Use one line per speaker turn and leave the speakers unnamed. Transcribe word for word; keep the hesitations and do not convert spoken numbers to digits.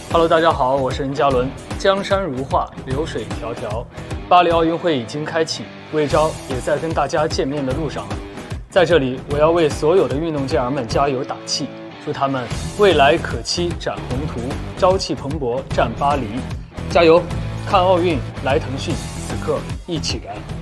Hello， 大家好，我是任嘉伦。江山如画，流水迢迢，巴黎奥运会已经开启，魏召也在跟大家见面的路上了。在这里，我要为所有的运动健儿们加油打气，祝他们未来可期展宏图，朝气蓬勃战巴黎。加油！看奥运来腾讯，此刻一起燃！